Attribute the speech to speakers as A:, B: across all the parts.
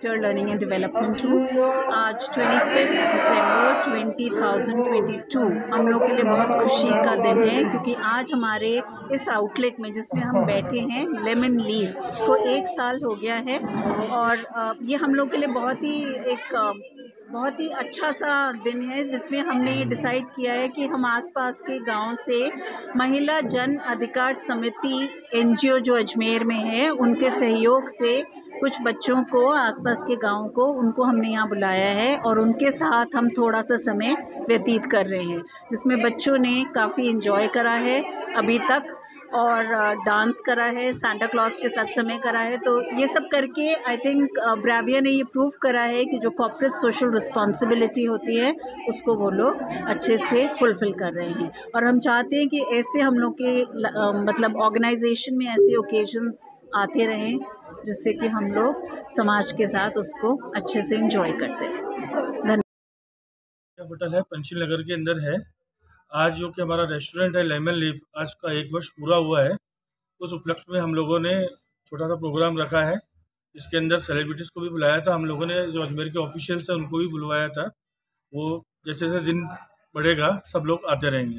A: Director learning and development हूँ। आज 25 दिसंबर 2022 हम लोग के लिए बहुत खुशी का दिन है, क्योंकि आज हमारे इस आउटलेट में जिसमें हम बैठे हैं लेमन लीफ को 1 साल हो गया है। और ये हम लोग के लिए बहुत ही अच्छा सा दिन है, जिसमें हमने ये डिसाइड किया है कि हम आसपास के गांव से महिला जन अधिकार समिति एनजीओ जो अजमेर में है, उनके सहयोग से कुछ बच्चों को आसपास के गांव को उनको हमने यहाँ बुलाया है और उनके साथ हम थोड़ा सा समय व्यतीत कर रहे हैं, जिसमें बच्चों ने काफ़ी एंजॉय करा है अभी तक और डांस करा है, सांता क्लॉज के साथ समय करा है। तो ये सब करके आई थिंक ब्राविया ने ये प्रूव करा है कि जो कॉर्पोरेट सोशल रिस्पॉन्सिबिलिटी होती है उसको वो लोग अच्छे से फुलफ़िल कर रहे हैं। और हम चाहते हैं कि ऐसे हम लोग के मतलब ऑर्गेनाइजेशन में ऐसे ओकेजन्स आते रहें, जिससे कि हम लोग समाज के साथ उसको अच्छे से एंजॉय करते रहें। धन्यवाद।
B: होटल है पंचशील नगर के अंदर है। आज जो कि हमारा रेस्टोरेंट है लेमन लीफ, आज का 1 वर्ष पूरा हुआ है। उस उपलक्ष्य में हम लोगों ने छोटा सा प्रोग्राम रखा है। इसके अंदर सेलिब्रिटीज़ को भी बुलाया था। हम लोगों ने जो अजमेर के ऑफिशियल्स हैं उनको भी बुलवाया था। वो जैसे जैसे दिन बढ़ेगा सब लोग आते रहेंगे।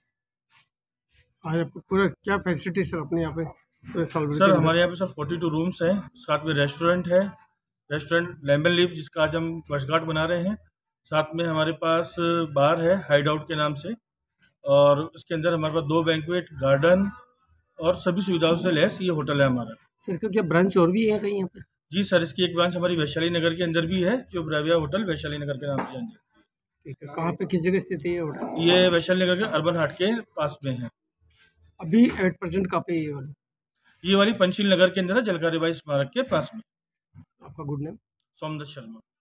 C: आज आपको पूरा क्या फैसिलिटी सर अपने यहाँ पे
B: सर हमारे यहाँ पे सर 42 रूम्स हैं, साथ में रेस्टोरेंट है, रेस्टोरेंट लेमन लीफ जिसका आज हम वर्षगांठ बना रहे हैं। साथ में हमारे पास बार है हाइड आउट के नाम से, और उसके अंदर हमारे पास 2 बैंक्वेट गार्डन और सभी सुविधाओं से लैस ये होटल है हमारा।
C: सर इसका क्या ब्रांच और भी है कहीं यहाँ पे?
B: जी सर, इसकी एक ब्रांच हमारी वैशाली नगर के अंदर भी है, जो ब्राविया होटल वैशाली नगर के नाम से जानी जाती है।
C: ठीक है, कहाँ पे किस जगह स्थित है ये होटल?
B: ये वैशाली नगर के अर्बन हाट के पास में है।
C: अभी 8% कहाँ पे
B: ये वाली पंचशील नगर के अंदर है, जलकारी बाई स्मारक के पास में।
C: आपका गुड नेम?
B: सोमदत्त शर्मा।